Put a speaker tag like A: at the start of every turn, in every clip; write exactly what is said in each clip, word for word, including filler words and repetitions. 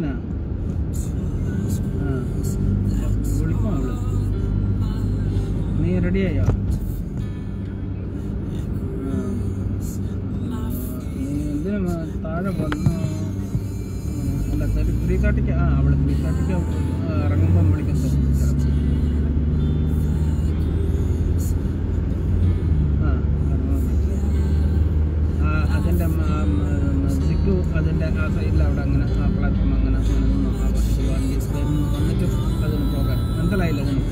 A: വിളിക്കുന്ന വിളിക്കും അവള്. നീ റെഡിയായോ? നീ എന്തിനാ താഴെ വന്നു? അല്ല ത്രീ തേർട്ടിക്ക് ആ അവള് ത്രീ തേർട്ടിക്ക് ഇറങ്ങുമ്പം വിളിക്കും ചിലപ്പോൾ. അതിൻ്റെ സിക്കു അതിൻ്റെ ആ സൈഡിൽ അവിടെ അങ്ങനെ ആ പ്ലാറ്റ്ഫോം അങ്ങനെ വന്നിട്ട് അതിന് പോകാൻ മനസ്സിലായില്ല നിനക്ക്?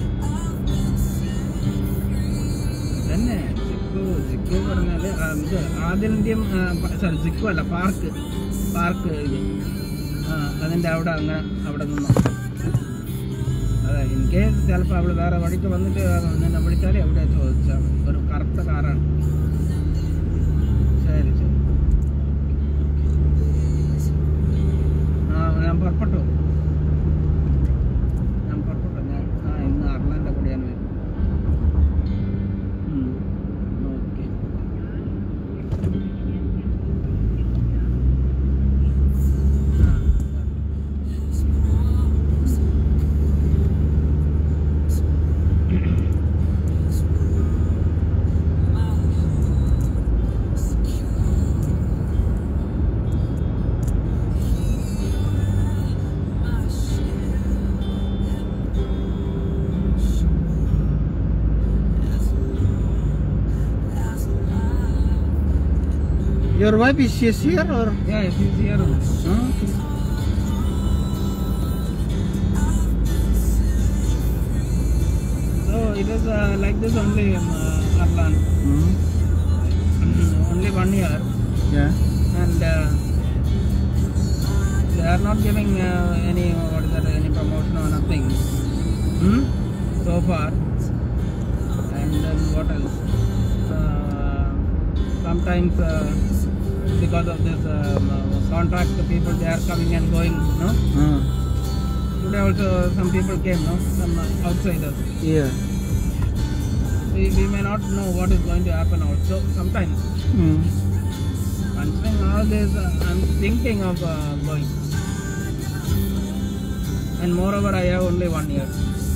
A: തന്നെ സിക്കു സിക്കു പറഞ്ഞാൽ ഇത് ആദിലിൻ്റെയും സോറി സിക്കു അല്ല പാർക്ക് പാർക്ക് ഇത് ആ അതിൻ്റെ അവിടെ അങ്ങനെ അവിടെ നിന്നു. അതെ ഇൻ കേസ് ചിലപ്പോൾ അവൾ വേറെ വഴിക്ക് വന്നിട്ട് നിന്നെ വിളിച്ചാൽ എവിടെ ചോദിച്ചാൽ ഒരു കറുത്ത കാറാണ്. ശരി ശരി ആ ഞാൻ പുറപ്പെട്ടു ഞാൻ പുറപ്പെട്ടു ഞാൻ ആ ഇന്ന് അർലാൻ്റെ കൂടെ ഞാൻ വരും. Okay
B: Your wife is she here or?
A: Yeah, she's here.
B: Huh?
A: So it is uh, like this only um, uh, Arlan.
B: Mm-hmm.
A: Only one year.
B: Yeah.
A: And uh, they are not giving uh, any what is that any promotion or nothing. Hmm? So far. And then what else? Uh, sometimes. Uh, Because of this um, uh, contract, the people they are coming and going, no?
B: Uh.
A: Today also some people came, no? Some uh, outsiders.
B: Yeah.
A: We, we may not know what is going to happen also sometimes.
B: Mm.
A: Considering all this, uh, I'm thinking of uh, going. And moreover, I have only one year.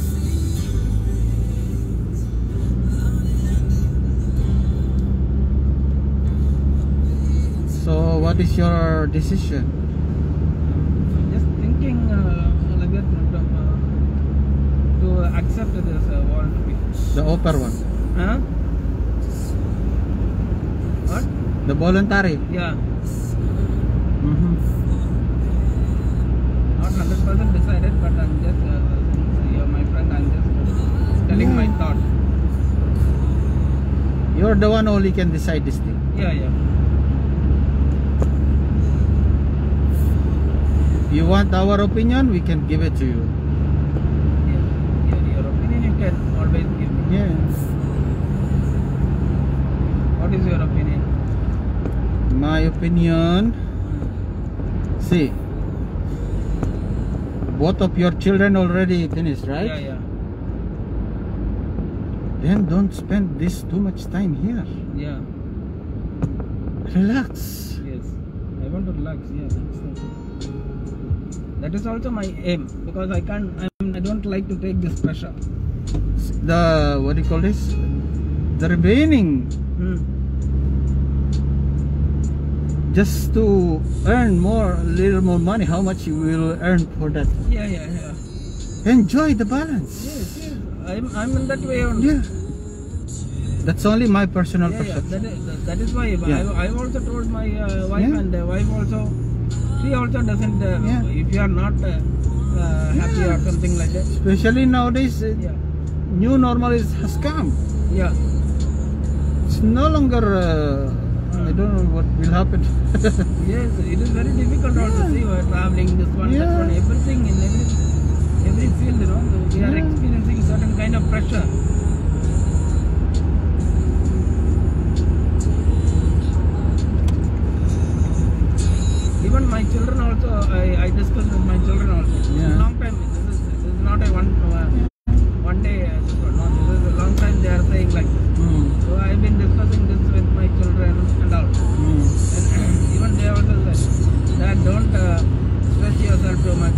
B: So what is your decision?
A: Just thinking uh, like that uh, to accept this uh, voluntary.
B: The offer one?
A: Huh? What?
B: The voluntary?
A: Yeah.
B: Mm-hmm.
A: Not one hundred percent decided, but I'm just, uh, you're my friend, I'm just telling
B: yeah.
A: my thought.
B: You're the one only can decide this thing.
A: Yeah, yeah.
B: You want our opinion, we can give it to you.
A: Yeah, yeah, your opinion you can always give me.
B: Yeah.
A: What is your opinion?
B: My opinion, see, both of your children already finished, right?
A: Yeah, yeah.
B: Then don't spend this too much time here.
A: Yeah.
B: Relax.
A: Yes. I want to relax, yeah. That's, that's That is also my aim, because I can't, I'm, I don't like to take this pressure.
B: The, what do you call this? The remaining,
A: Hmm.
B: just to earn more, a little more money, how much you will earn for that?
A: Yeah, yeah, yeah.
B: Enjoy the balance.
A: Yes, yes. I'm, I'm in that way only.
B: Yeah. That's only my personal
A: Yeah, yeah.
B: perception.
A: That is, that, that is why
B: Yeah.
A: I, I've also told my uh, wife,
B: Yeah.
A: and the wife also, she also doesn't, uh,
B: Yeah.
A: if you are not uh, uh, happy
B: Yeah.
A: or something like that.
B: Especially nowadays, uh,
A: Yeah.
B: new normal is, has come.
A: Yeah.
B: It's no longer, uh, I don't know what will happen.
A: Yes, it is very difficult also.
B: Yeah.
A: See, we are traveling, this one, that
B: Yeah.
A: one, everything in every, every field, you know, we are
B: Yeah.
A: experiencing certain kind of pressure. Even my children also, I, I discussed with my children also.
B: Yeah.
A: Long time, this is, this is not a one, uh, one day, uh, this one, no, this is a long time they are saying like this.
B: Mm.
A: So I have been discussing this with my children and all.
B: Mm.
A: And even they also said, Dad, don't uh, stress yourself too much.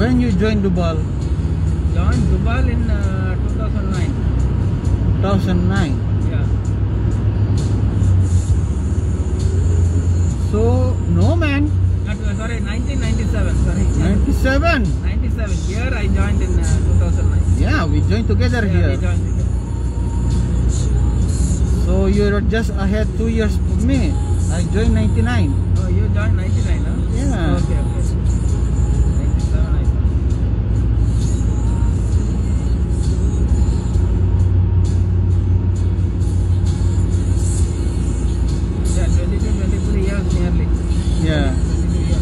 B: When you joined Dubal?
A: Joined Dubal in uh, two thousand nine.
B: two thousand nine.
A: Yeah.
B: So, no man.
A: Not, uh, sorry, nineteen ninety-seven. Sorry.
B: ninety-seven.
A: ninety-seven. Here I joined in uh, two thousand nine.
B: Yeah, we joined together
A: Yeah,
B: here.
A: we joined together.
B: So you're just ahead two years of me. I joined ninety-nine.
A: Oh, you joined ninety-nine, huh?
B: Yeah.
A: Okay, okay. ninety-seven I joined. Yeah, twenty-two, twenty-three years nearly.
B: Yeah.
A: twenty-two years.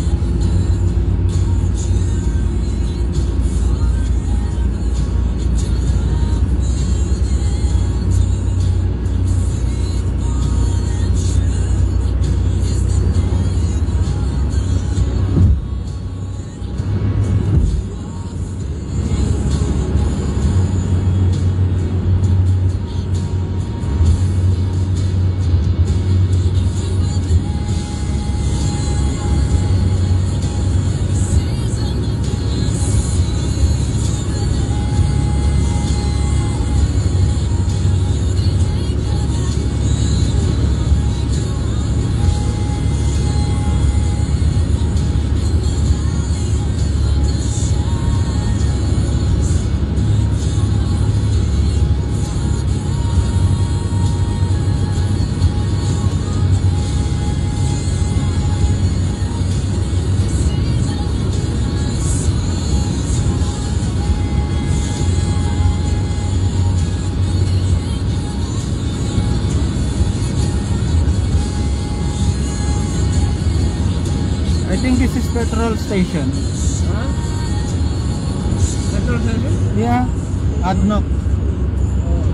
B: I think this is petrol station.
A: Huh? Petrol station?
B: Yeah. Adnok.
A: Oh.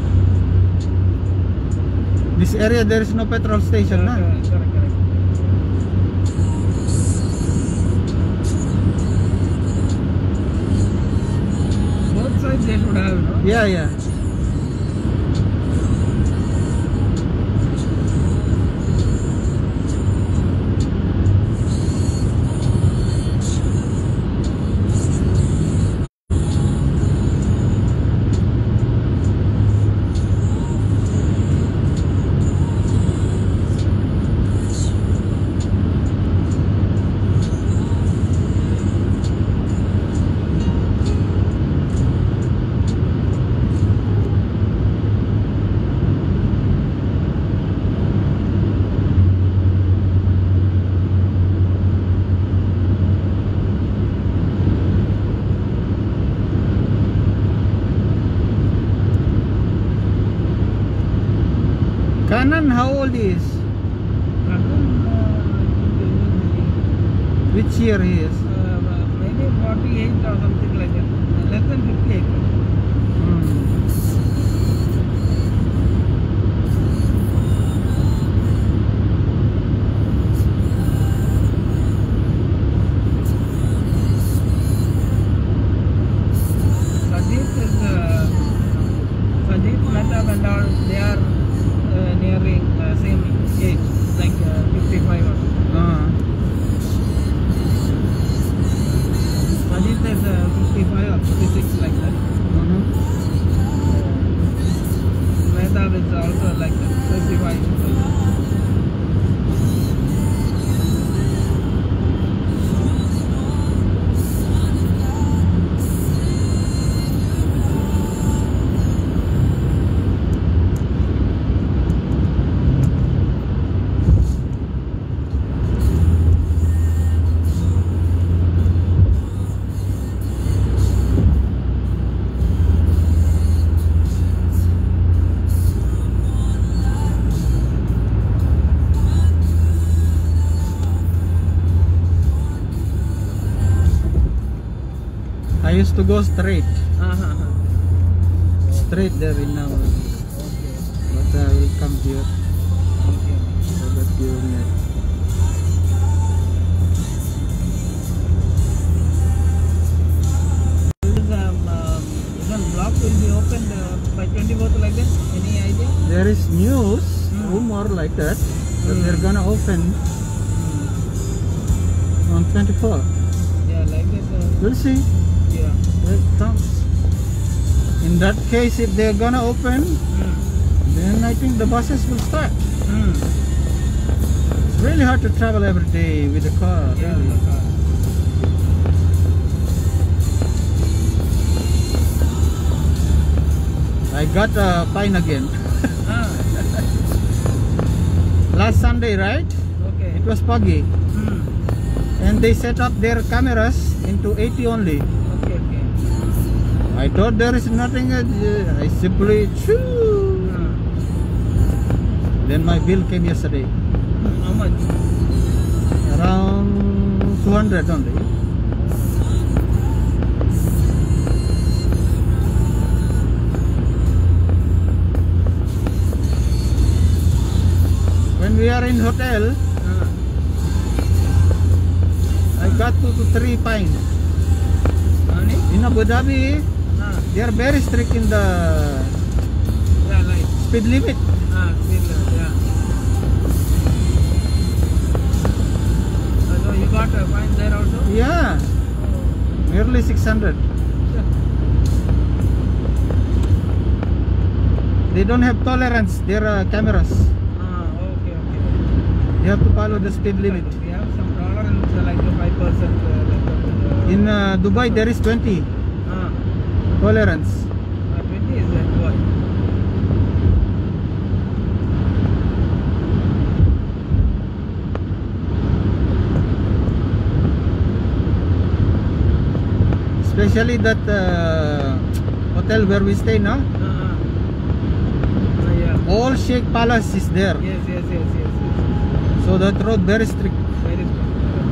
B: This area there is no petrol station,
A: Correct,
B: na?
A: correct, correct, correct. Both sides they should have, no?
B: Yeah, yeah. Kanan, how old he is?
A: Kanan, uh,
B: Which year he is?
A: uh, maybe forty-eight or something like that. Uh, Less than fifty-eight.
B: Hmm.
A: Sajid is uh, Sajid, Mehtab and all, they are uh, nearing uh, same age, like uh, fifty-five or something.
B: Ah.
A: Sajid is uh, fifty-five or fifty-six like that.
B: Mhm.
A: Mehtab is also like that, fifty-five.
B: I used to go straight,
A: Uh-huh.
B: straight there in now,
A: Okay.
B: but I will come here
A: Okay.
B: so that you net.
A: This um, um, this one block will be opened uh, by twenty-fourth like that. Any idea?
B: There is news,
A: Hmm.
B: rumor like that, that
A: Hmm.
B: they're gonna open on twenty-fourth.
A: Yeah, Yeah, like that. Uh,
B: We'll see.
A: yeah.
B: It comes. In that case, if they're gonna open,
A: Mm.
B: then I think the buses will start.
A: Mm.
B: It's really hard to travel every day with a car.
A: Yeah,
B: Really.
A: the car.
B: I got a fine again.
A: Ah,
B: Last Sunday, right?
A: okay.
B: It was foggy.
A: Mm.
B: And they set up their cameras into eighty only.
A: Okay, okay.
B: I thought there is nothing. uh, I simply choo.
A: Ah.
B: Then my bill came yesterday.
A: How much?
B: Around two hundred only. When we are in hotel,
A: Ah.
B: I got two to three fines.
A: Money?
B: In Abu Dhabi,
A: Ah,
B: they are very strict in the
A: yeah, like.
B: speed limit.
A: Ah, still, uh, yeah. Uh, so you got a fine there also?
B: Yeah,
A: Oh.
B: nearly six hundred.
A: Yeah.
B: They don't have tolerance. Their uh, cameras.
A: Ah, okay, okay.
B: You have to follow the speed limit.
A: We have some tolerance uh, like the five percent. Uh, like that, uh,
B: In uh, Dubai, there is twenty
A: ah,
B: tolerance.
A: uh, twenty is that boy.
B: Especially that uh, hotel where we stay now.
A: Ah, ah. Ah, yeah.
B: All Sheikh Palace is there.
A: Yes, yes, yes, yes, yes.
B: So that road very strict.
A: Very strong.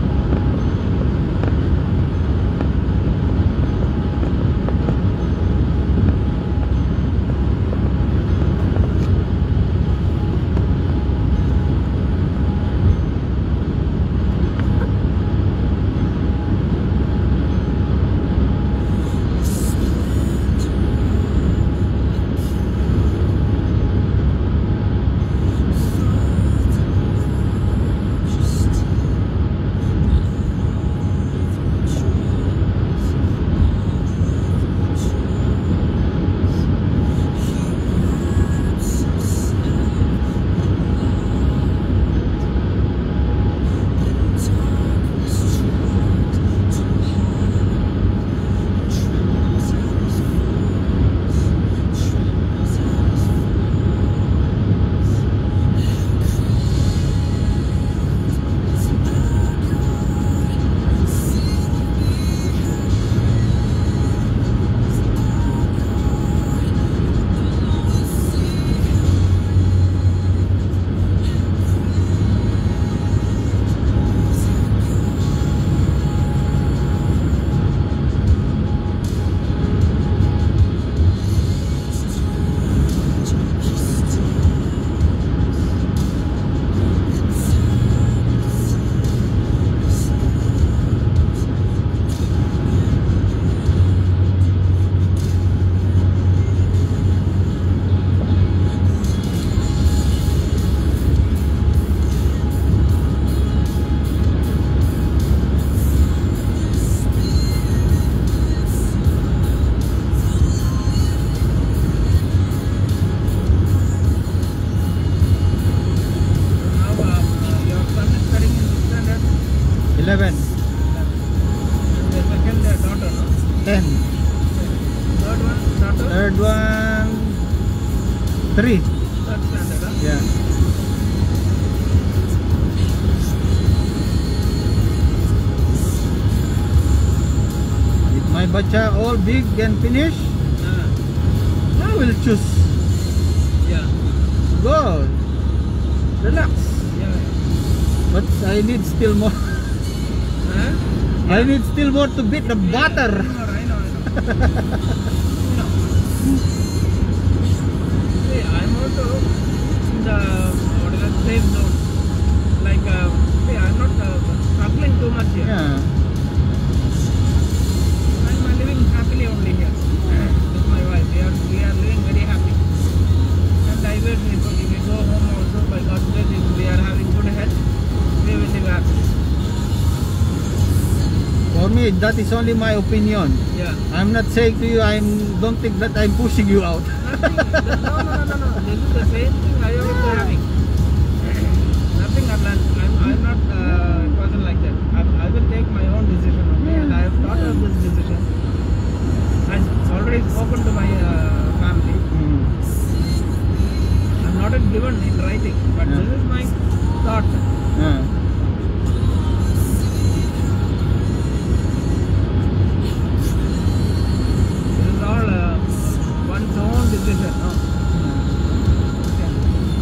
B: eleven,
A: And the second uh, daughter, no?
B: ten.
A: Third one, daughter?
B: Third one, three.
A: Third standard, huh?
B: Yeah. If my bacha all big and finish,
A: Ah,
B: I will choose.
A: yeah.
B: Go. Relax.
A: Yeah.
B: But I need still more.
A: Huh?
B: I need still more to beat the butter.
A: I know, I know, I know. You know. See, I'm also in the, what is that, safe zone. Like, uh, see, I'm not uh, struggling too much here.
B: Yeah.
A: I'm uh, living happily only here with my wife. We are, we are living very happy. And I wish if, if we go home also, by God's grace, if we are having good health, we will live happily.
B: For me, me, that is only my opinion.
A: Yeah.
B: I'm not saying to you, I don't think that I'm pushing you out.
A: Nothing. No, no, no, no, no. This is the same thing I was having. Nothing. I'm not. I'm, I'm not uh, a person like that. I, I will take my own decision. Okay, and I have thought of this decision. I've already spoken to my uh, family.
B: Mm.
A: I'm not given in writing, but
B: Yeah.
A: this is my thought.
B: Yeah.
A: This is all uh, one's own decision. No? Okay.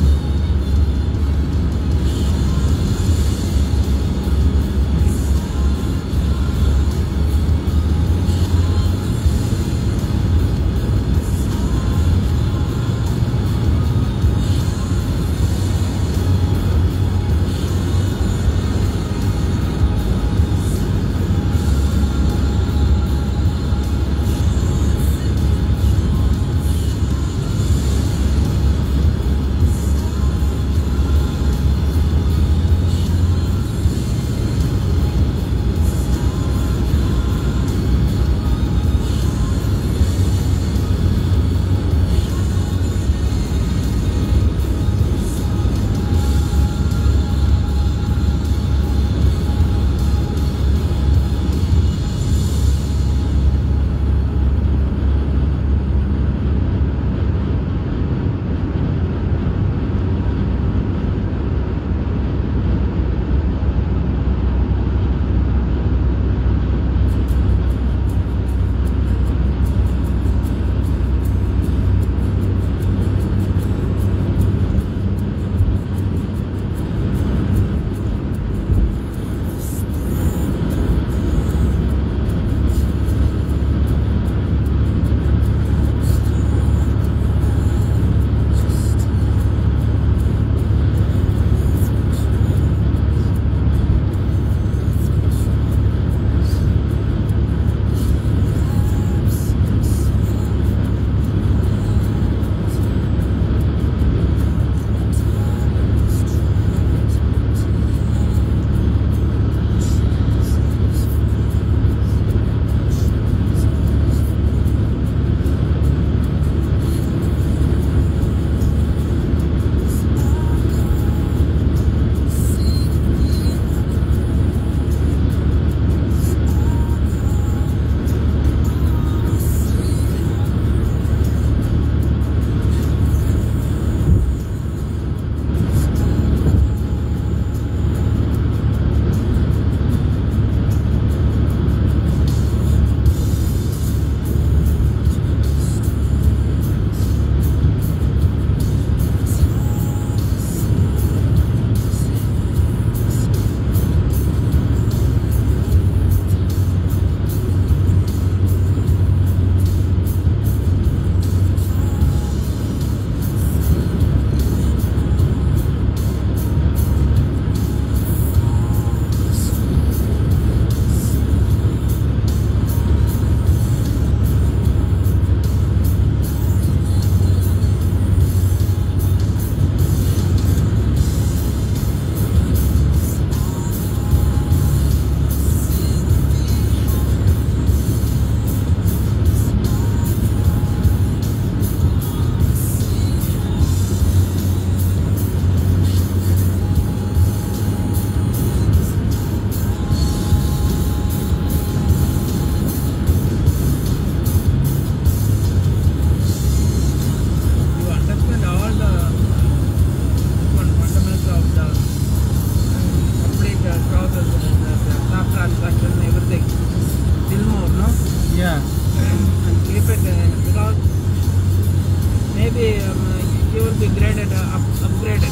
A: maybe um, you will be graded, uh, up, upgraded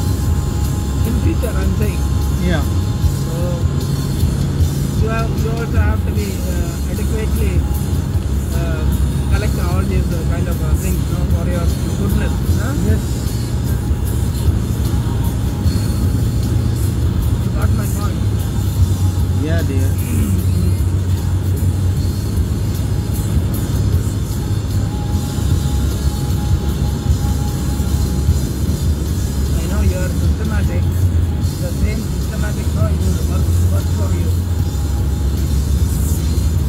A: in future, I'm saying.
B: Yeah.
A: So you have you also have to be uh, adequately uh, collect all these uh, kind of uh, things, you know, for your goodness. Huh?
B: Yes.
A: You got my point.
B: Yeah, dear.
A: I know you are systematic. The same systematic law will work, work for you.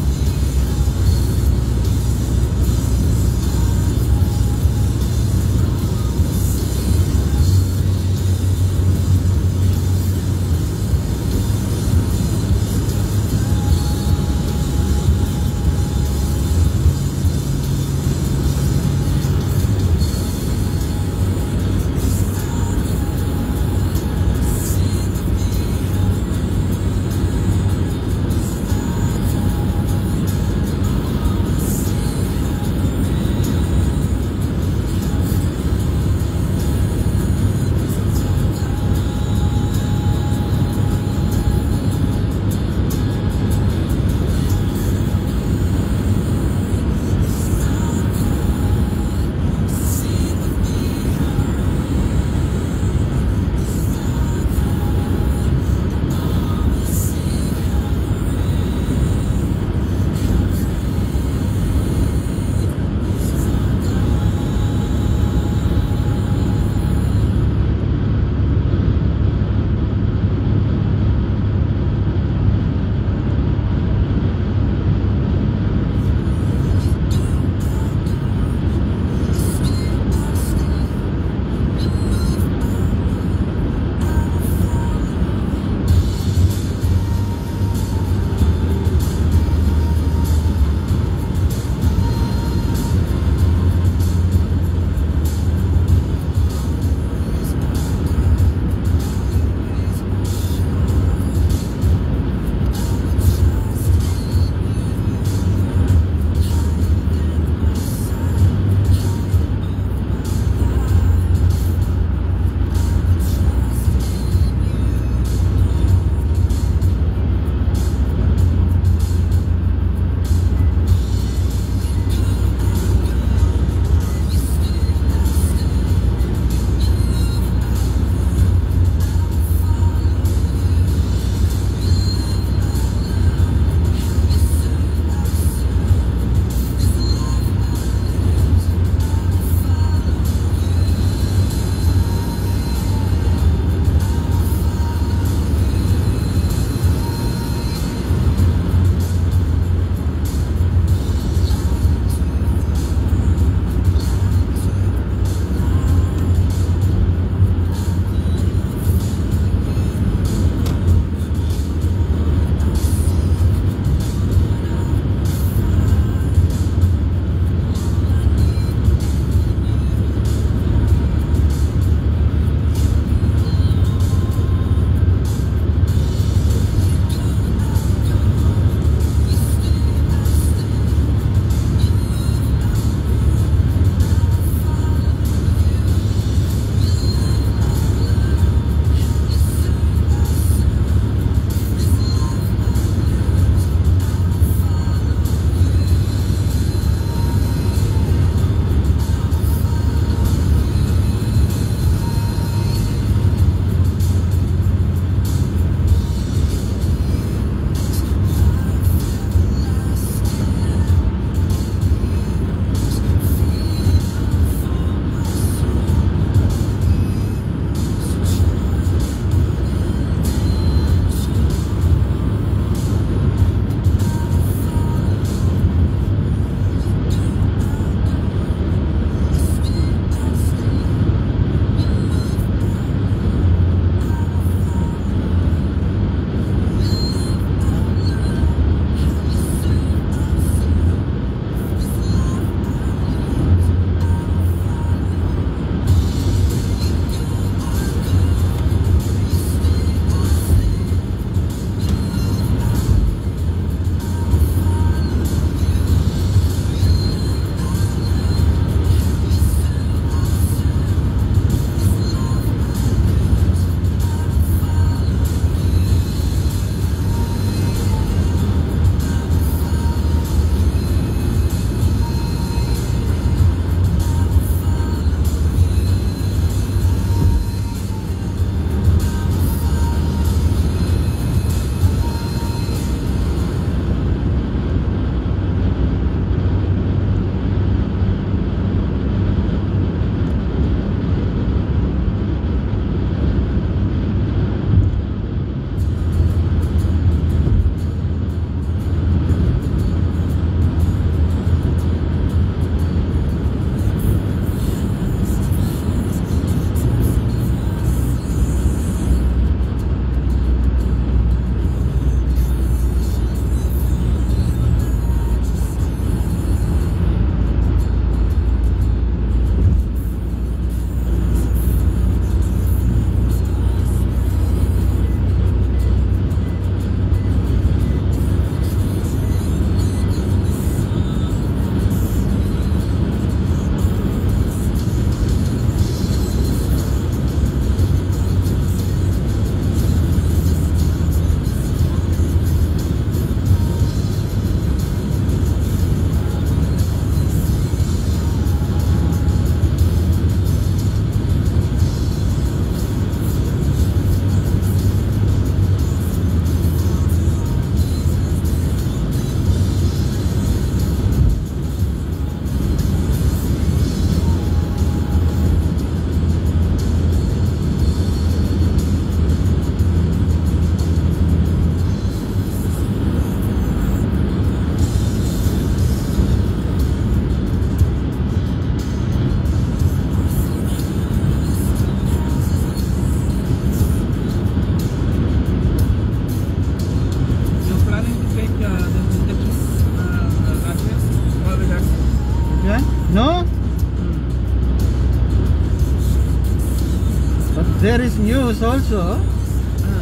B: there is news also.
A: Uh,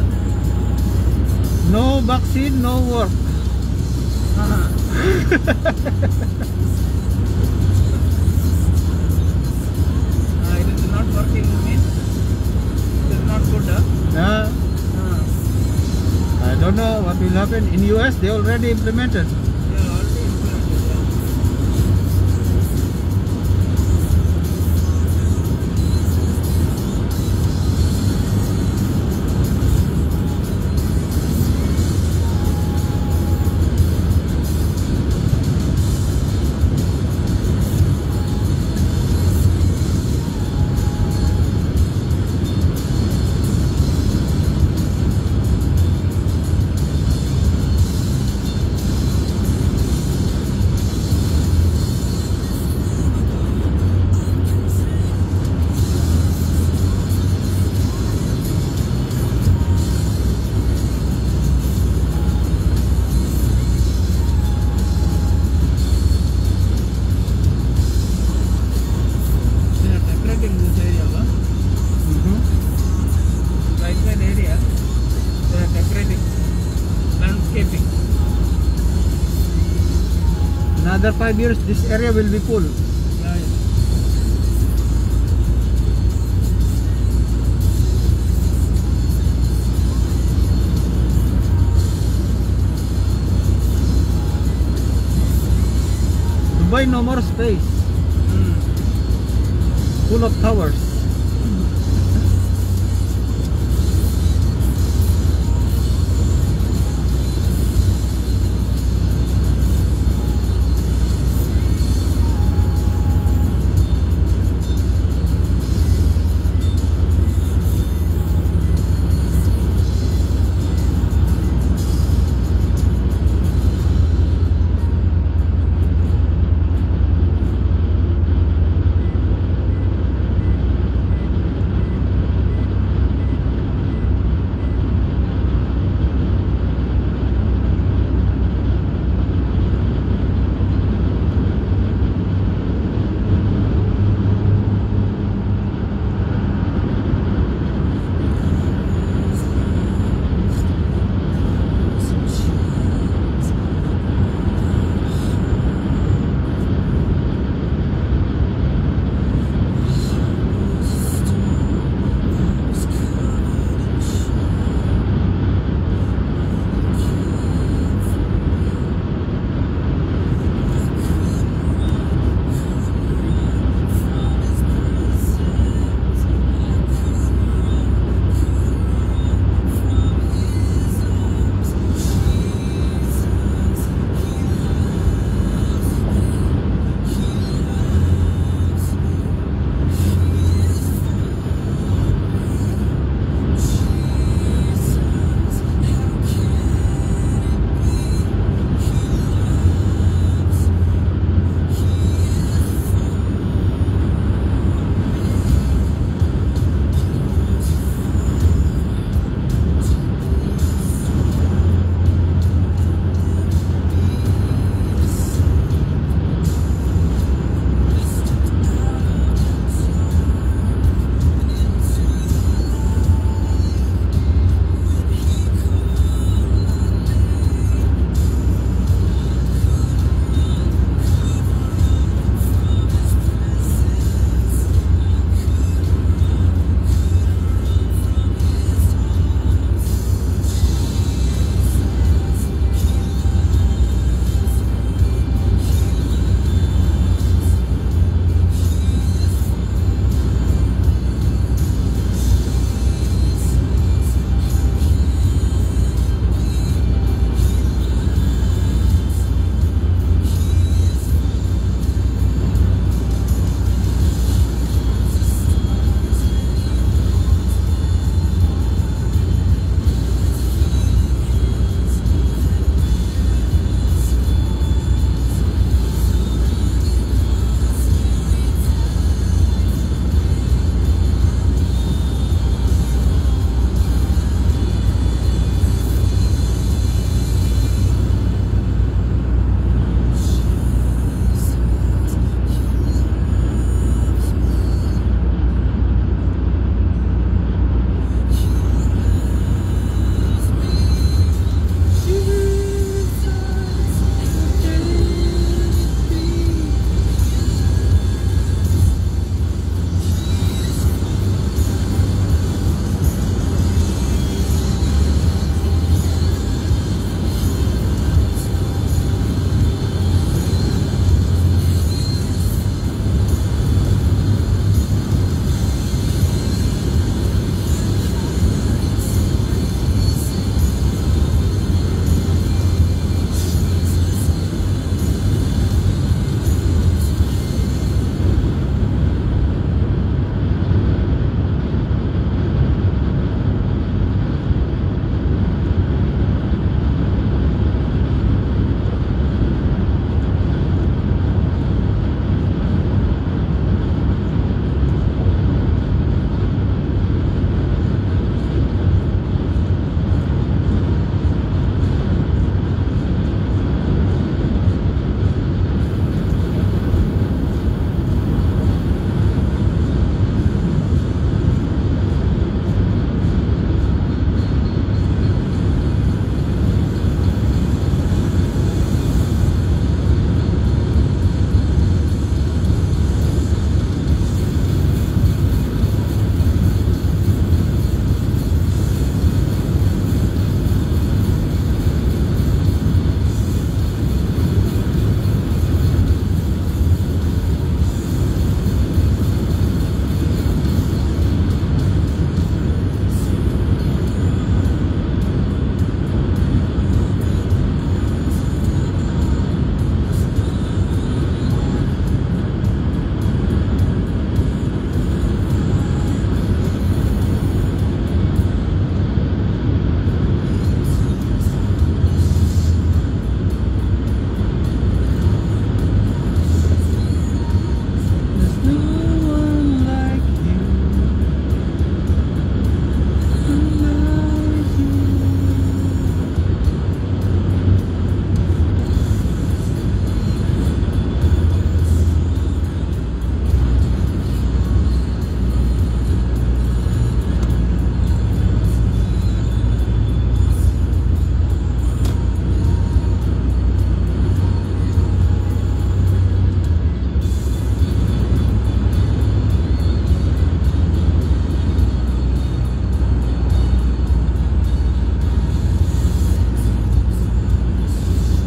B: No vaccine, no work.
A: uh-huh. uh, it is not working means it is not good. Huh?
B: Yeah.
A: Uh,
B: I don't know what will happen. In U S they already implemented.
A: they are already implemented. Yeah. They are decorating this area, huh?
B: Mhm.
A: Right side area. They are decorating, landscaping.
B: Another five years, this area will be full.
A: Yeah, yeah.
B: Dubai, no more space.
A: Mm.
B: Full of towers.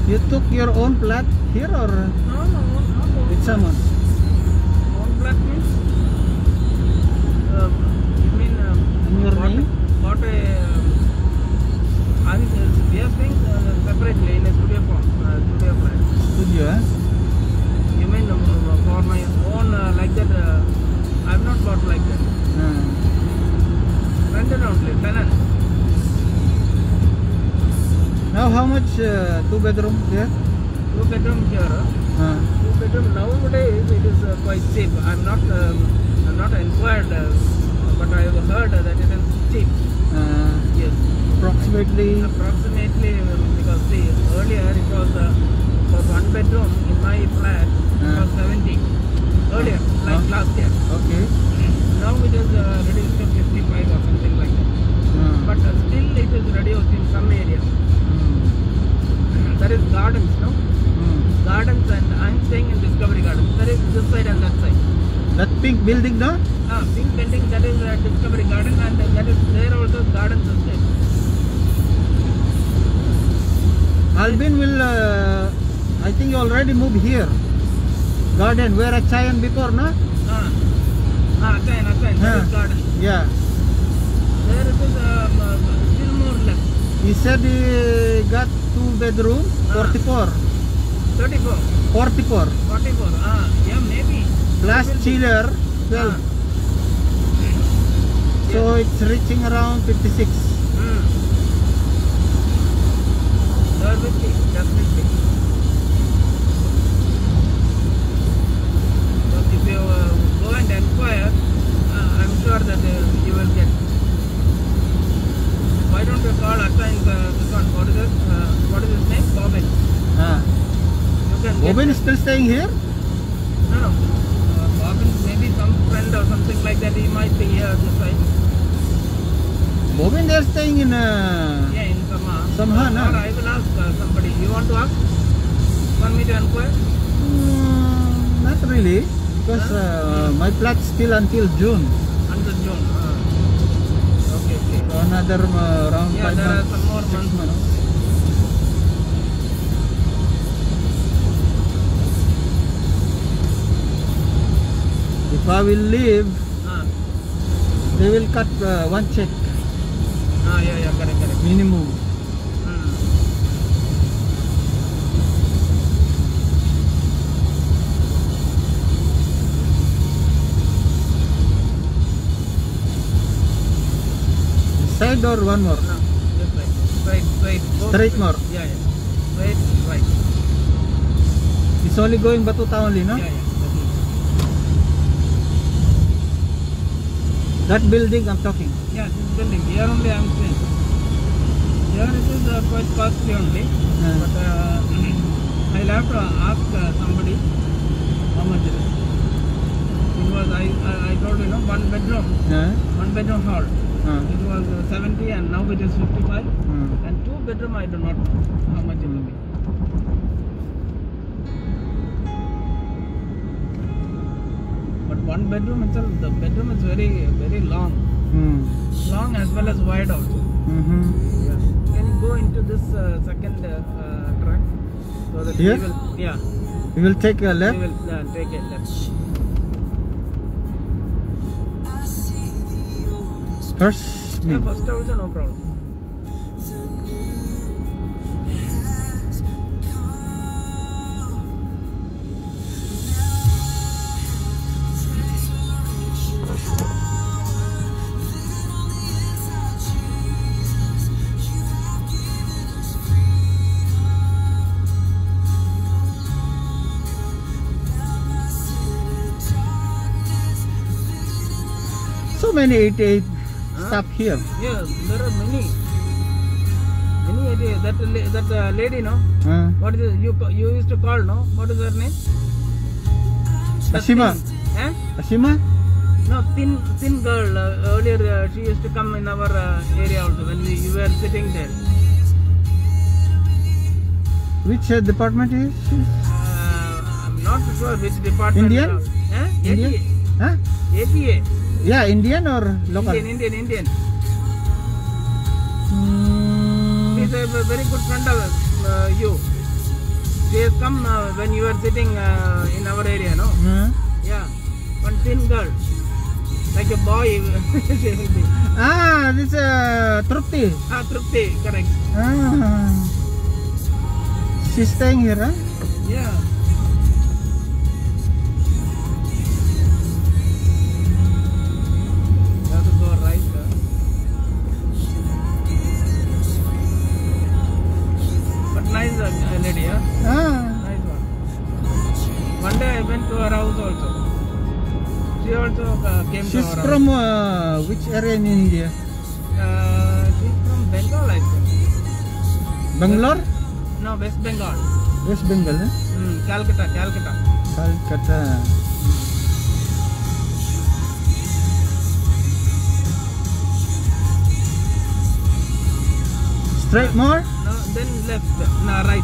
B: You took your own flat here or
A: No, no, no.
B: with someone?
A: Own flat means? Um, you mean um,
B: In your
A: what,
B: name?
A: what a... Um, I think uh, we are staying uh, separately in a studio form, uh, studio flat.
B: Studio, eh?
A: You mean um, uh, for my own uh, like that? Uh, I've not bought like that.
B: Uh,
A: Rented only, tenant.
B: now how much uh, two bedroom here?
A: Two bedroom here. Uh,
B: Uh,
A: two bedroom nowadays it is uh, quite cheap. I'm not um, I'm not inquired, uh, but I have heard that it is cheap.
B: uh,
A: Yes,
B: approximately.
A: approximately um, because see earlier it was uh, for one bedroom in my flat it
B: Uh.
A: was seventy. Earlier, like
B: Huh?
A: last year.
B: Okay.
A: Now it is uh, reduced to fifty-five or something like that.
B: Uh,
A: But uh, still it is reduced in some areas.
B: mm,
A: There is gardens, no?
B: mm.
A: Gardens, and I'm staying in Discovery Gardens. There is this side and that side.
B: That pink building, no?
A: Ah, pink building, that is uh, Discovery Garden, and uh, that is there also gardens are there.
B: Alvin will. Uh, I think you already moved here. Garden where I Chayan before, no?
A: Ah, ah, Achayan, Achayan, that
B: Ah.
A: is garden.
B: Yeah.
A: There it is um, uh, still more left.
B: He said he got two bedroom,
A: Ah.
B: forty-four.
A: thirty-four,
B: forty-four.
A: forty-four, ah, yeah, maybe.
B: Plus
A: Will be.
B: chiller,
A: Ah.
B: twelve. So it's reaching around fifty-six.
A: Hmm. There will be, definitely. But if you uh, go and inquire, uh, I'm sure that uh, you will get. Why don't you call Achayan, uh, this one, what is it? Uh, what is his name? Bobin.
B: Ah.
A: You can get
B: Bobin is still staying here?
A: No, no. Uh, Bobin, maybe some friend or something like that, he might be here this side.
B: Bobin, they're staying in. Uh,
A: Yeah, in Samha.
B: Samha,
A: Or
B: no?
A: I will ask uh, somebody. You want to ask? Want me to inquire?
B: mm, not really, because uh, my flat's still until June.
A: Until June. Uh, okay, okay.
B: So another uh, around
A: Yeah,
B: five
A: there are
B: months.
A: some more
B: six
A: months.
B: If I will leave,
A: Ah,
B: they will cut uh, one check
A: ah, yeah, yeah, correct, correct.
B: minimum.
A: Hmm.
B: Side or one more?
A: No, just right. Straight, straight. Go
B: Straight more.
A: Yeah, yeah. Straight, right.
B: It's only going Batuta only, no?
A: Yeah, yeah. Definitely.
B: That building I'm talking.
A: Yeah, this building. Here only I am staying. Here it is uh, quite costly only.
B: Uh,
A: But uh, I'll have to ask uh, somebody how much it is. It was, I, I, I told you, no, one bedroom,
B: uh,
A: one bedroom hall.
B: uh,
A: It was uh, seventy and now it is fifty-five.
B: uh.
A: And two bedroom, I do not know how much it will be. But one bedroom itself, the bedroom is very, very long.
B: Hmm.
A: Long as well as wide also.
B: Mm-hmm.
A: Yeah. Can you go into this uh, second uh, uh, track? So that
B: Here?
A: we will, yeah,
B: You will take a
A: we
B: left.
A: will uh, take it left.
B: First, me.
A: Yeah, first also no problem.
B: So many eighty-eight
A: Huh?
B: stop here.
A: Yeah, there are many. Many ideas. That la- that uh, lady, no?
B: Uh,
A: What is it? You ca- you used to call, no? What is her name? That
B: Ashima.
A: thin- Eh?
B: Ashima?
A: No, thin thin girl. Uh, earlier uh, she used to come in our uh, area also when we you were sitting there.
B: Which uh, department is she?
A: Uh, I'm not sure which department.
B: Indian?
A: Uh, eh?
B: Indian?
A: A P A.
B: Huh?
A: A P A.
B: Yeah, Indian or local?
A: Indian, Indian, Indian.
B: Hmm.
A: He's a very good friend of uh, you. come uh, when you are sitting uh, in our area, no?
B: Huh?
A: Yeah, one thin girl, like a boy. She will be.
B: Ah, this is uh, Trupti.
A: Ah, Trupti, correct.
B: Ah. She's staying here, huh?
A: Yeah. You have to go right. Uh. But nice uh, lady, yeah?
B: Ah.
A: Nice one. One day I went to her house also. She also uh, came
B: She's
A: to our
B: from
A: house.
B: uh, which area in India?
A: Uh, she's from Bengal, I think.
B: Bangalore?
A: No, West Bengal.
B: West Bengal, eh?
A: Mm, Calcutta, Calcutta.
B: Calcutta. Straight more?
A: No, then left. No, right.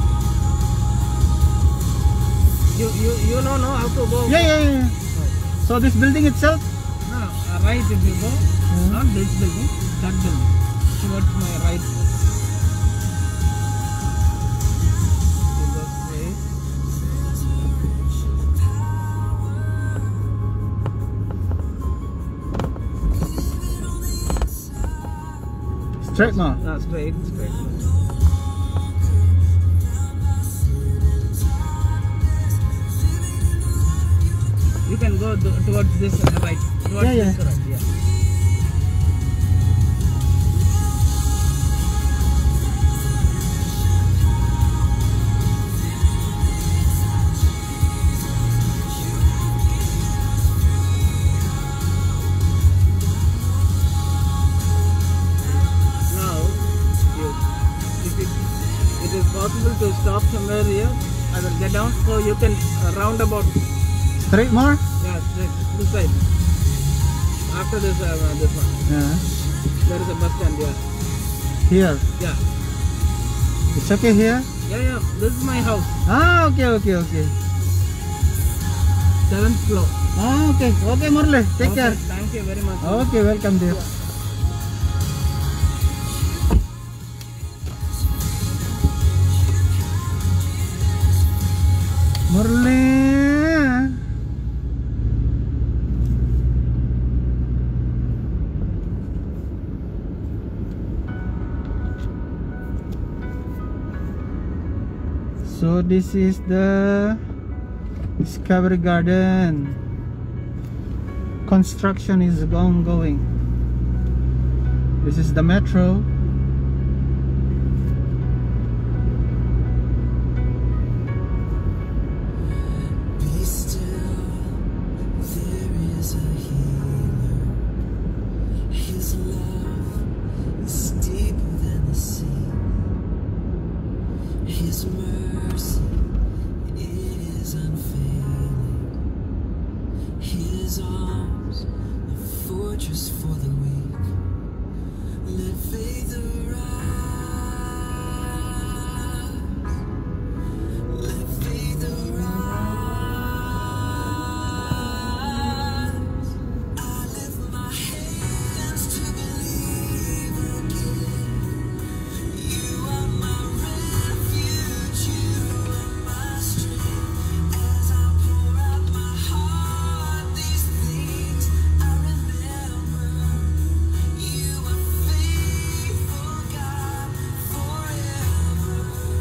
A: You you you know no how to go.
B: Yeah, yeah, yeah. So this building itself?
A: No, uh, right if you go.
B: Hmm.
A: Not this building, that building. Towards my right. You go straight.
B: Straight more.
A: No, straight, straight. You can go to, towards this uh, right. Towards
B: Yeah, yeah.
A: this right. Yeah. Now, you, if it, it is possible to stop somewhere here, I will get down so you can uh, round about.
B: Straight more?
A: Yeah, straight, this side. After this, uh, this one,
B: Yeah.
A: there is a bus stand. Yeah,
B: Here.
A: yeah,
B: It's okay here?
A: yeah, yeah. This is my house,
B: Ah, okay, okay, okay.
A: seventh floor.
B: Ah, okay. Okay, Murli. Take
A: Okay,
B: care.
A: Thank you very much.
B: Okay, welcome dear. Murli. So this is the Discovery Garden. Construction is ongoing. This is the metro.
C: Be still, there is a healer. His love is deeper than the sea. His mercy, it is unfailing. His arms, a fortress for the weak. Let faith arise. Let faith arise. I lift my hands to believe again. You are my refuge, you are my strength. As I pour out my heart, these things I remember. You are faithful, God, forever.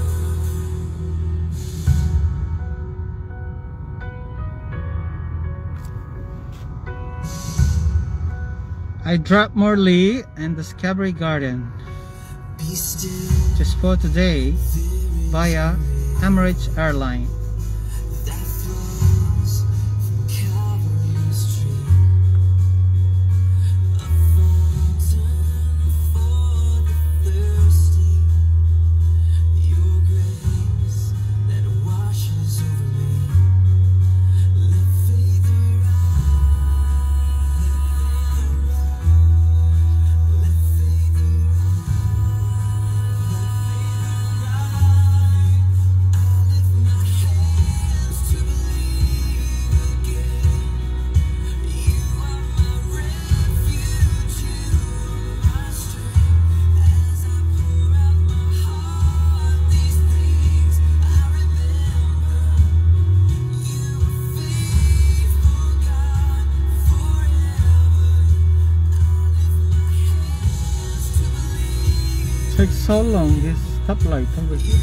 B: I dropped Morley and Discovery Garden
C: Be still,
B: just for today via Emirates Airline.
C: that flows from Calvary's tree, a fountain for the thirsty. Your grace that washes over me. Let faith arise. Let faith arise. I lift my hands.
B: so long, this stoplight over here.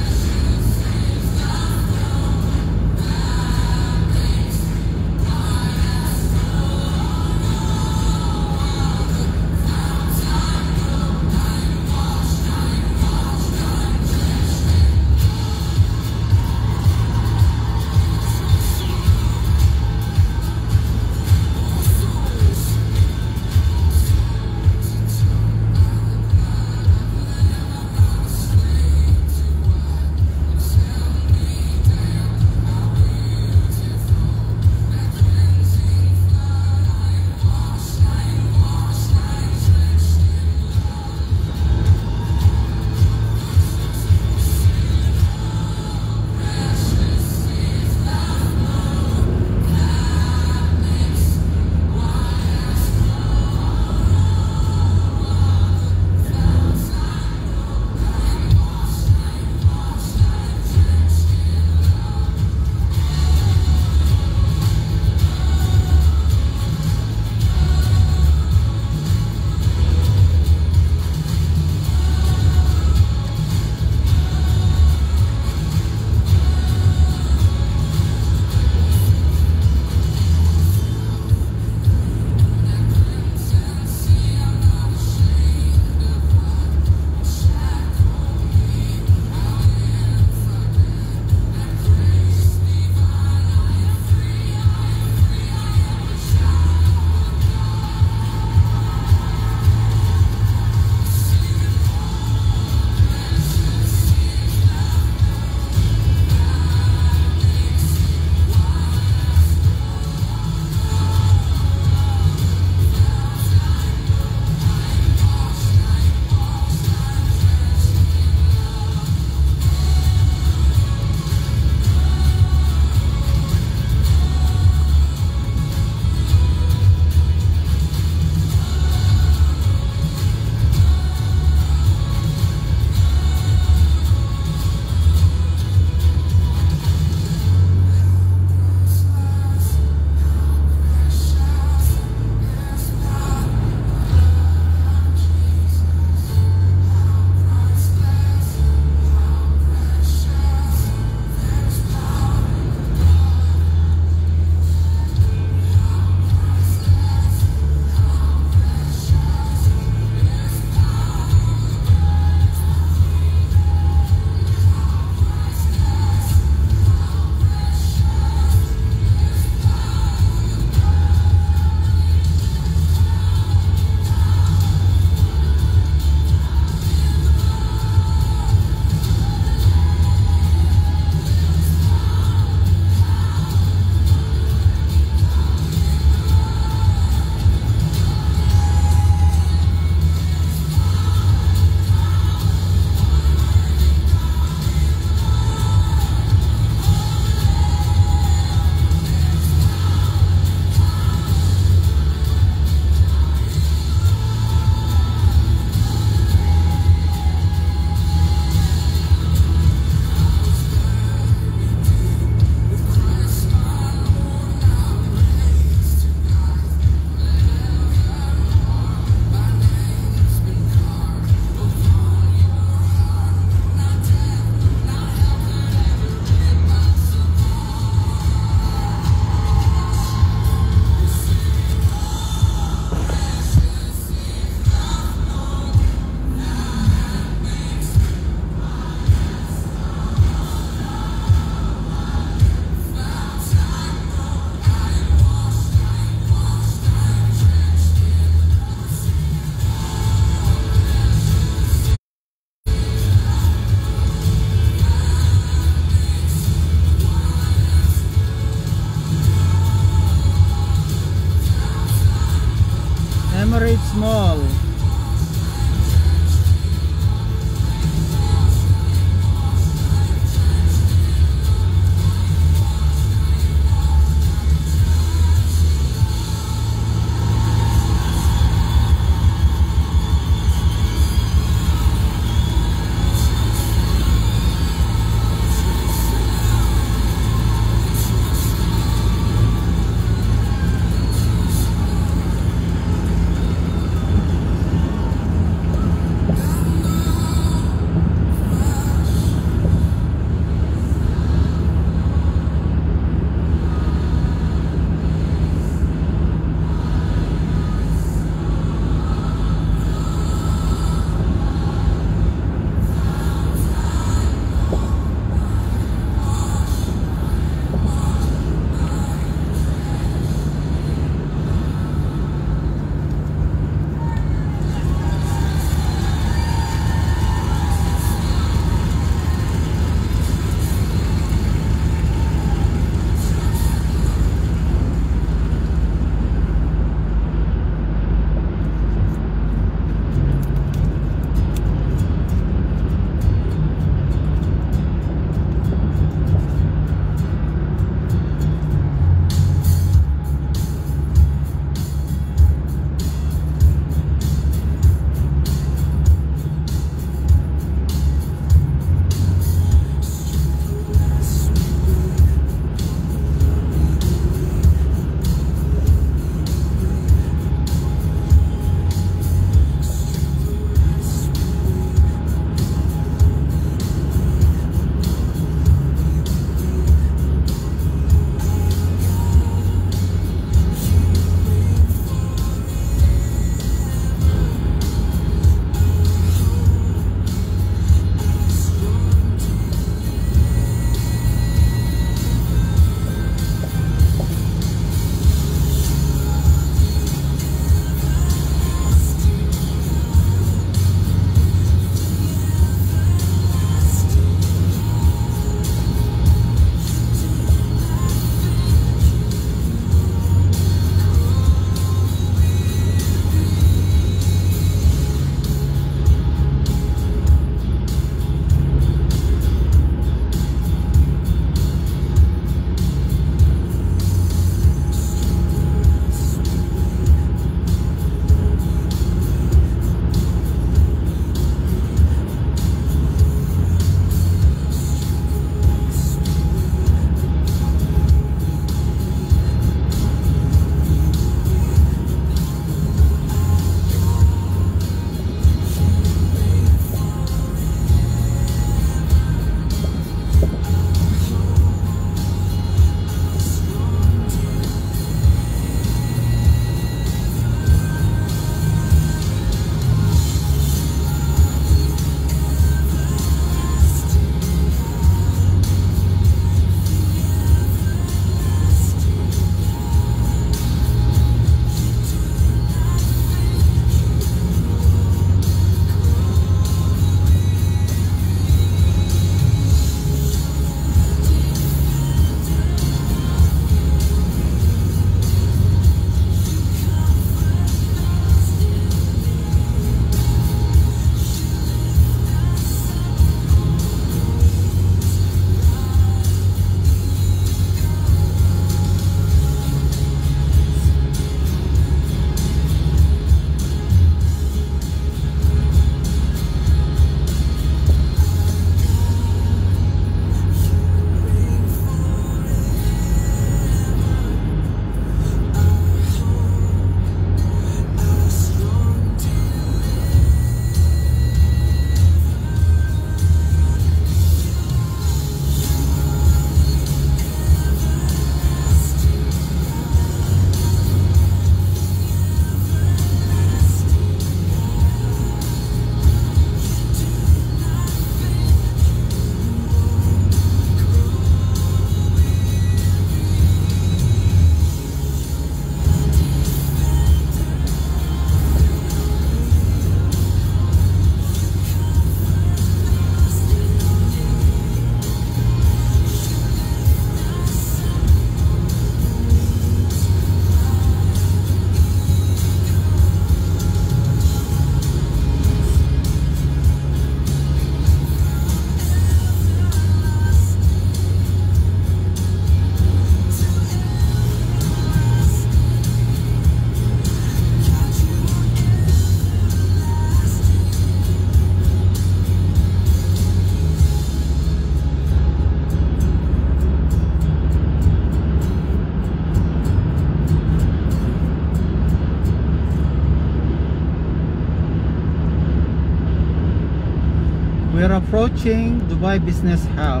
B: approaching Dubai Business Hub.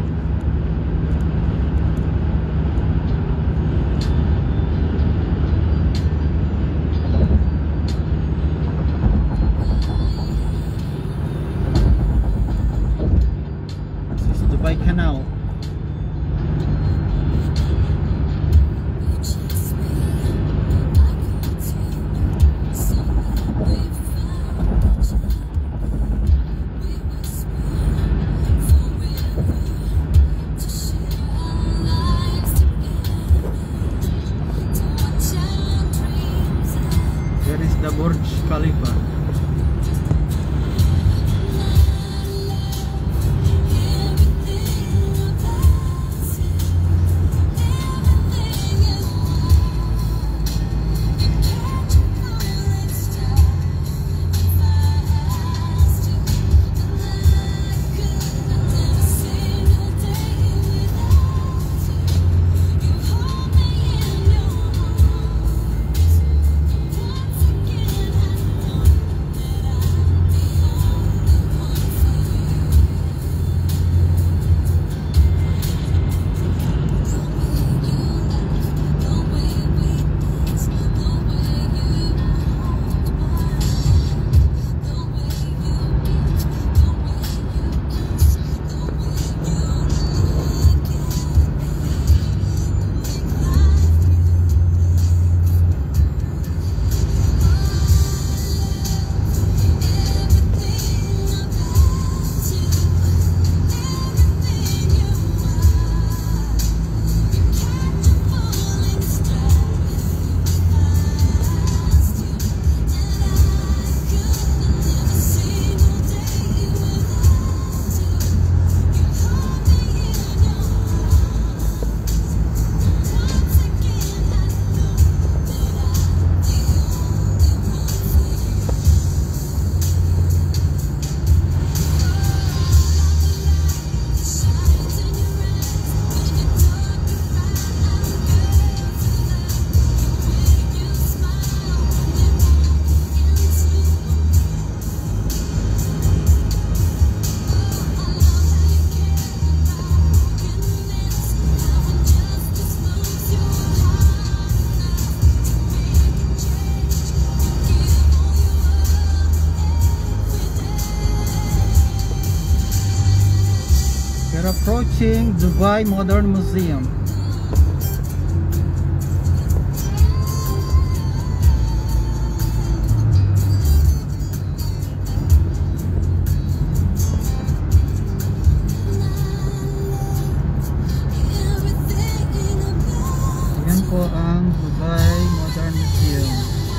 B: This is Dubai Canal. There is the Burj Khalifa. We're approaching Dubai Modern Museum. Yan po ang Dubai Modern Museum.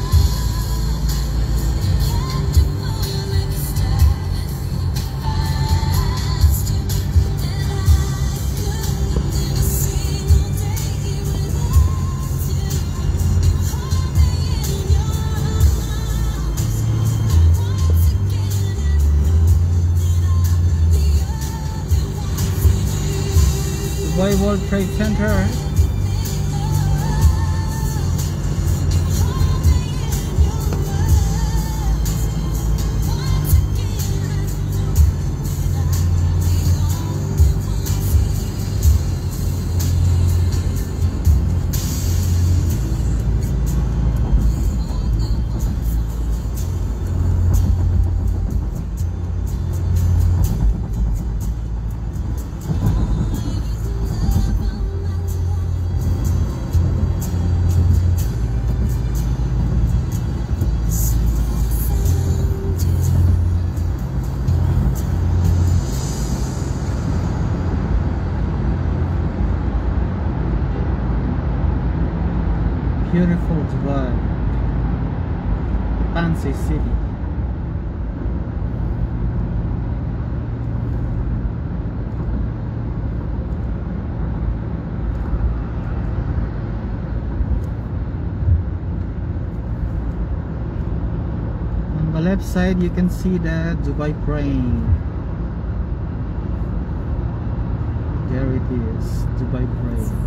B: Dubai World Trade Center. Beautiful Dubai, fancy city. On the left side you can see the Dubai plane. There it is, Dubai plane.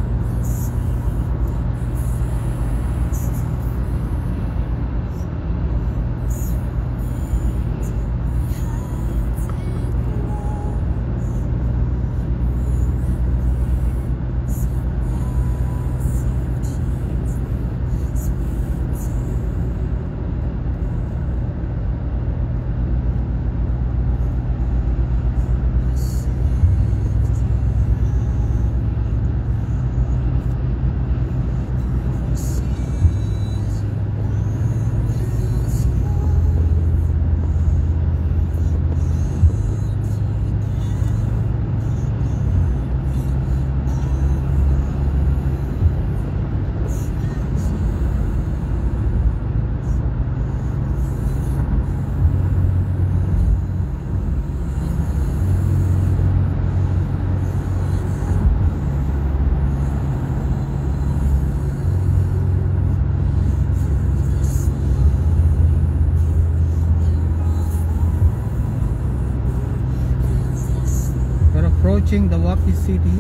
B: approaching the Wapi city.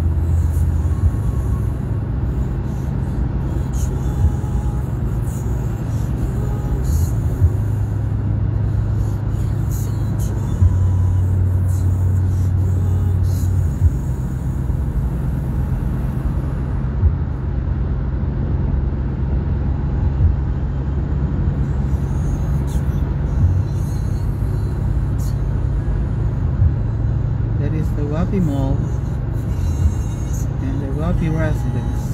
B: That is the Wapi Mall and the Wapi residence.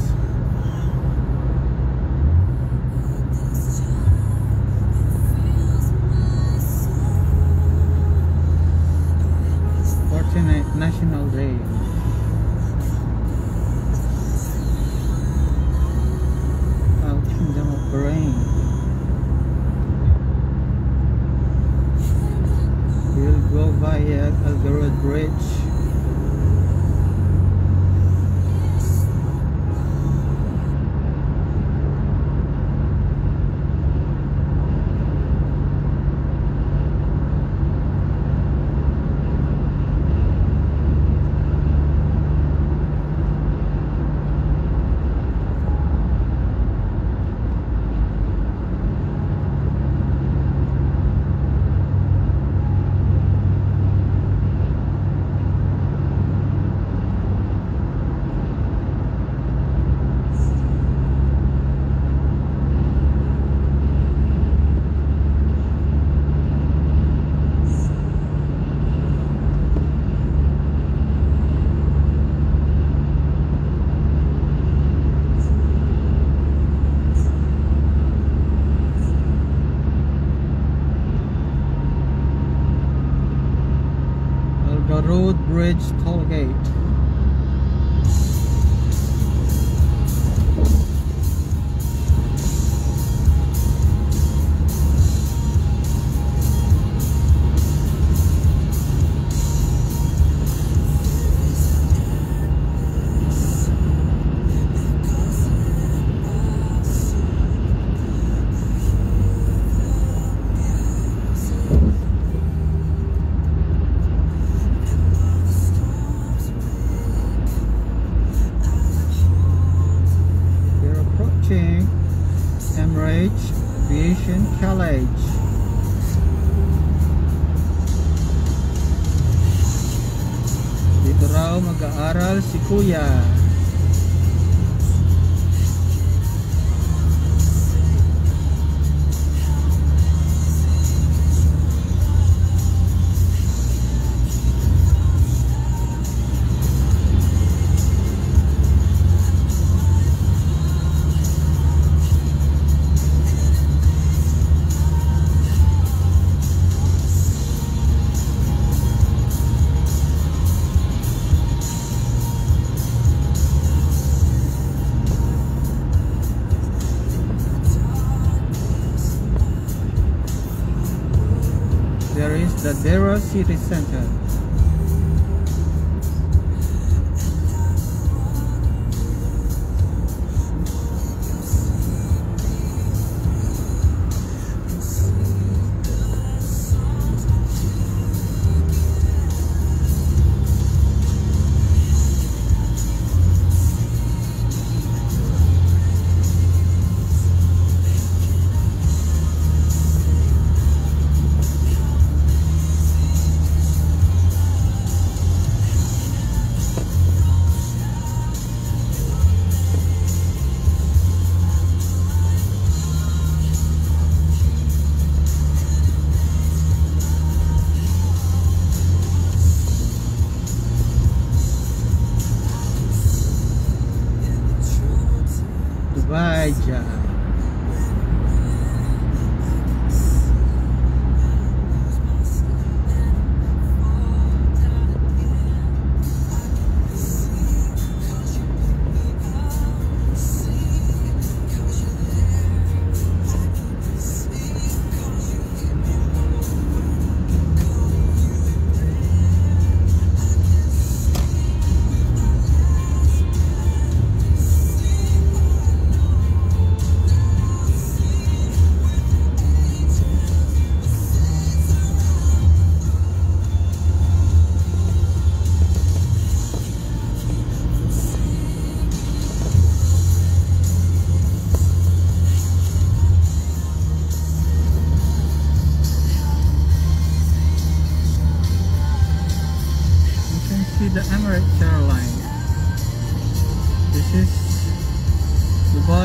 B: Fortunate National Day. Oh, Kingdom of Bahrain. We'll go via Al Garud Bridge. Al Garud Bridge toll gate. We're approaching Emirates Aviation College. Dito raw mag-aaral si Kuya. There is the Dera City Center. Dubai Jah.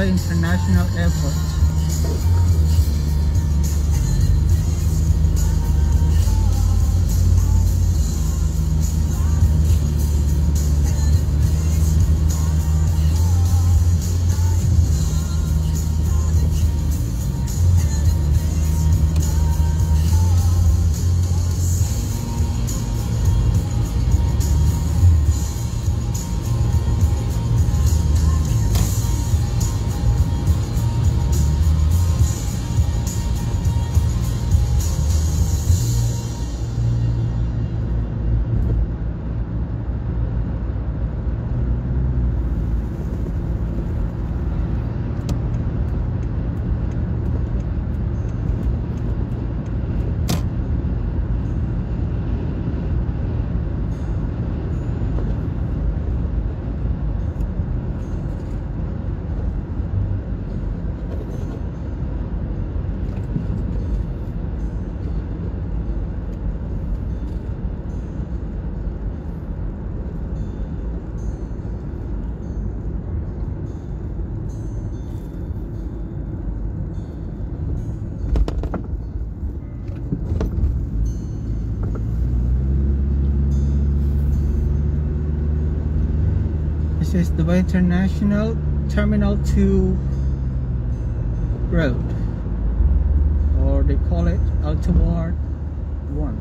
B: Dubai International Airport. This is Dubai International Terminal two Road, or they call it Al Tawar one.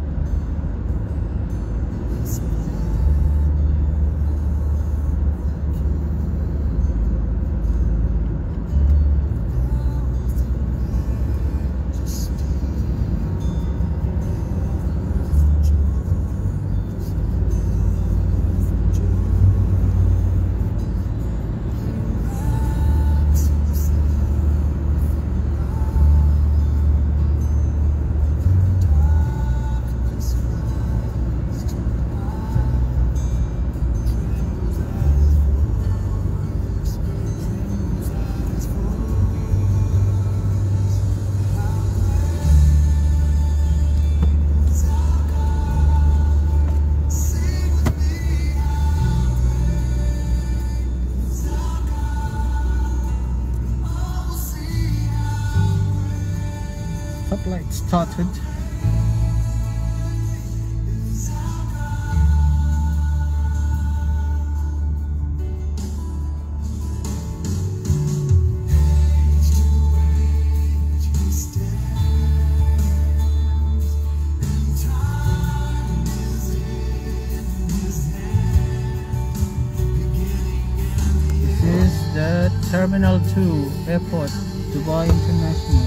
B: Stoplight started. This is the Terminal two Airport, Dubai International.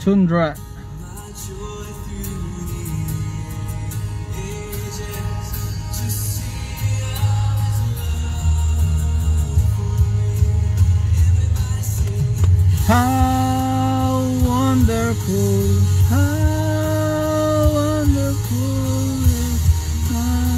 B: Tundra. How wonderful, how wonderful is my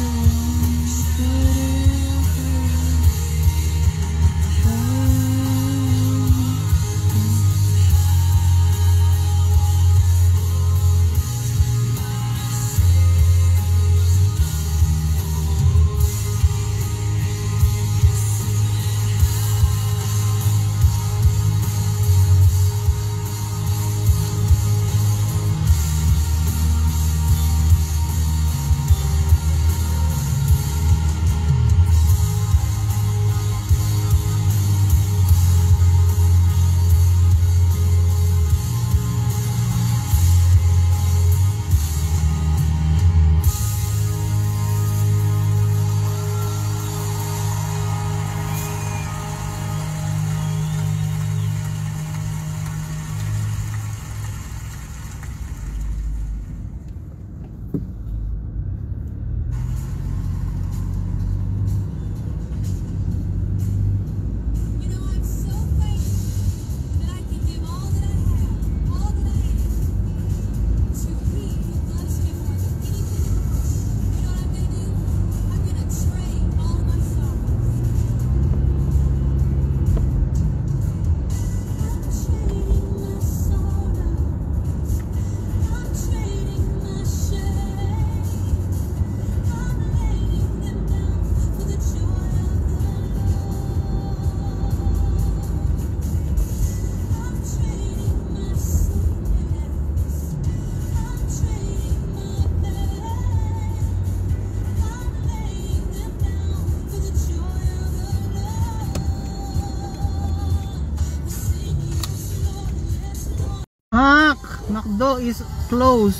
B: Ah, McDo is closed.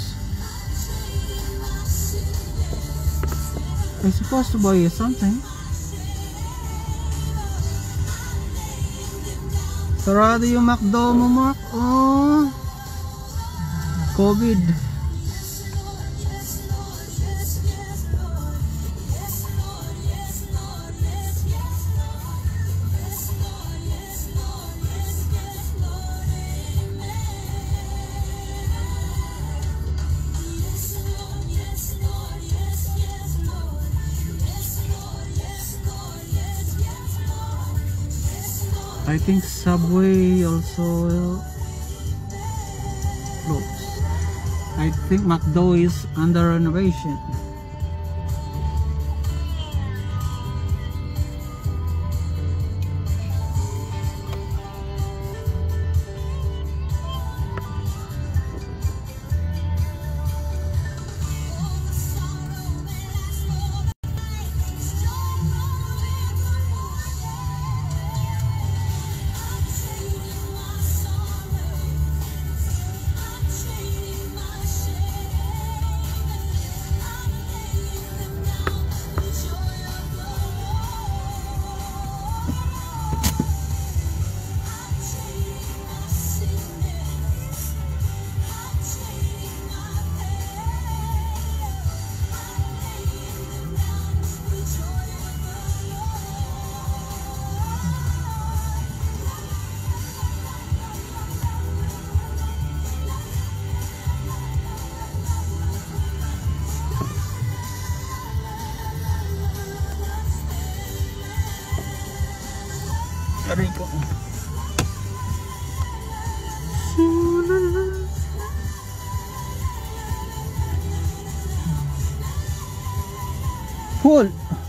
B: I'm supposed to buy something. Sarado yung McDo mo, Mark. Oh, COVID. I think Subway also closed. I think McDo is under renovation. Aray ko. Full.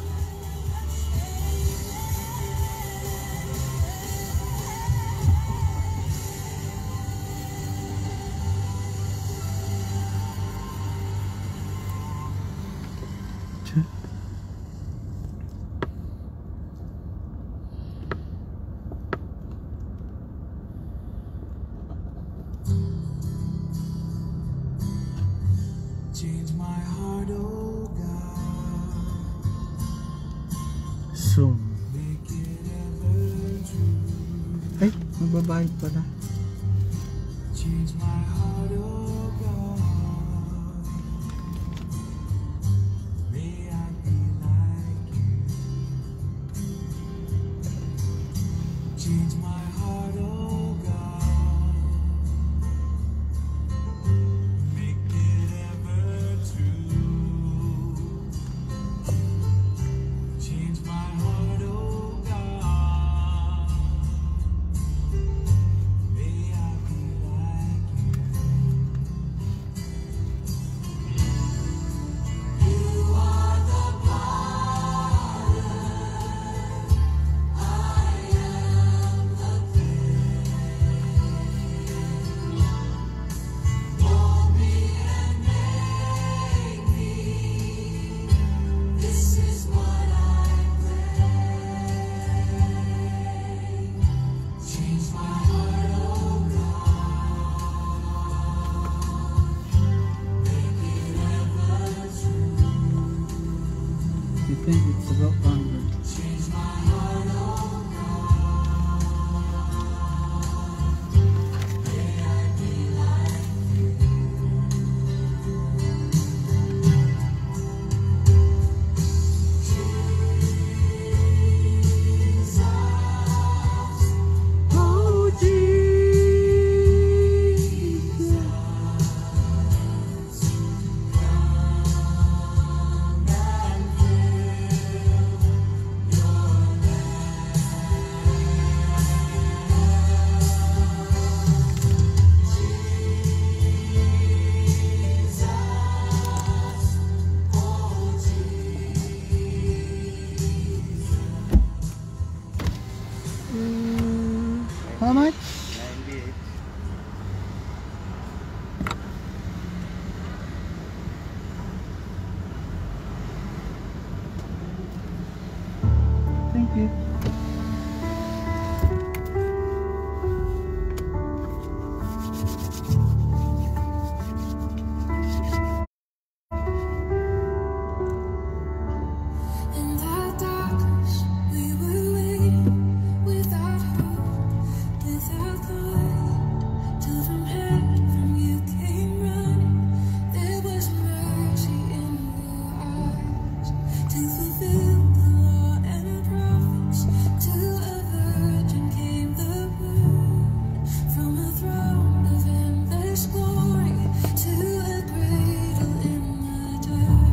C: Change my heart, oh God.
B: Soon.
C: Make it ever true.
B: Ay, magbabayad pala.
C: Change Change my heart, oh God. May I be like you. Change my heart, oh God. Make it ever true. Change my heart, oh God. May I be like you. You are the potter, I am the clay. Mold me and make me. This is what I pray. Change my heart, oh God. Make it ever true.
B: You think it's about one hundred?
C: Change my heart, oh God. May I be like you. Jesus, oh Jesus, come and fill
B: How much?
A: ninety-eight.
B: Thank you.
D: In the darkness, we were waiting without hope, without the light. Till from heaven you came running. There was mercy in your eyes to fulfill the law and prophets. To a virgin came the word from a throne of endless glory to a cradle in the dirt.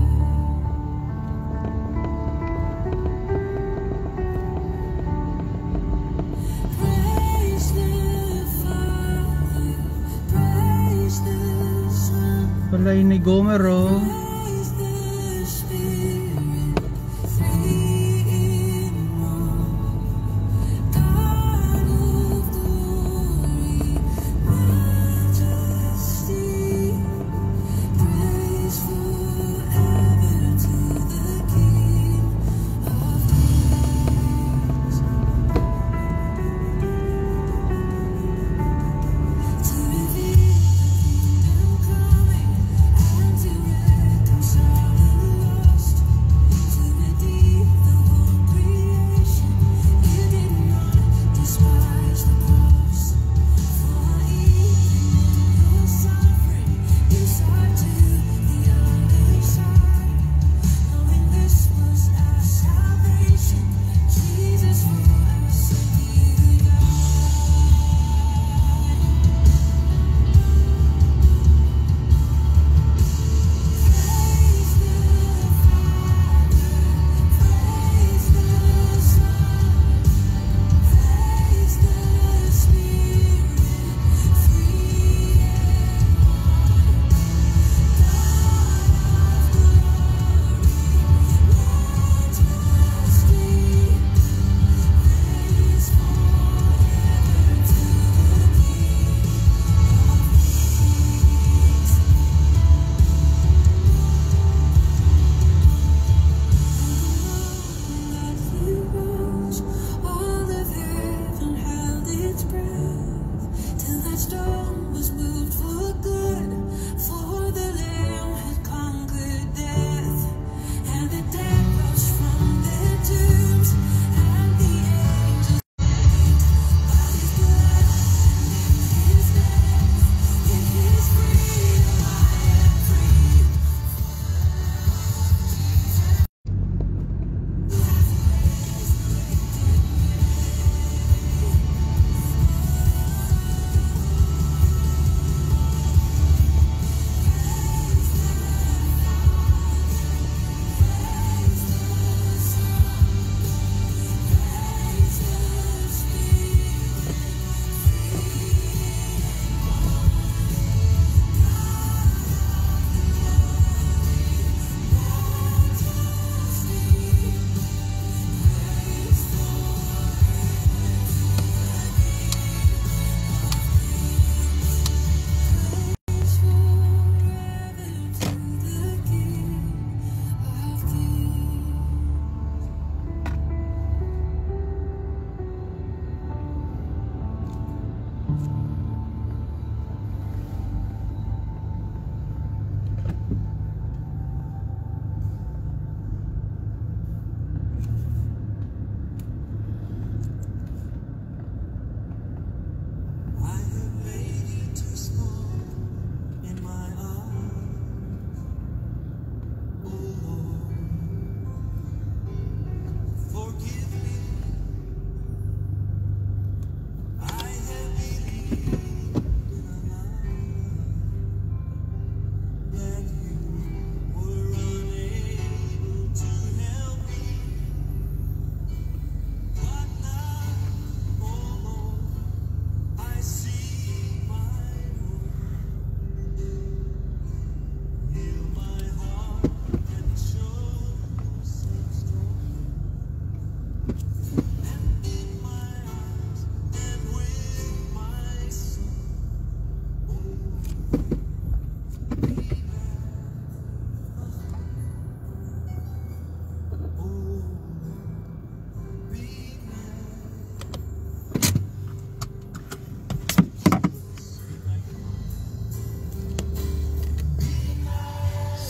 D: Praise the Father, praise the Son,
B: Palay ni Gomer, oh.
D: praise the Spirit, three in one. God of glory, majesty, praise forever to the King of Kings. To reveal the kingdom coming and to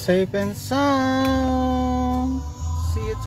B: safe and sound.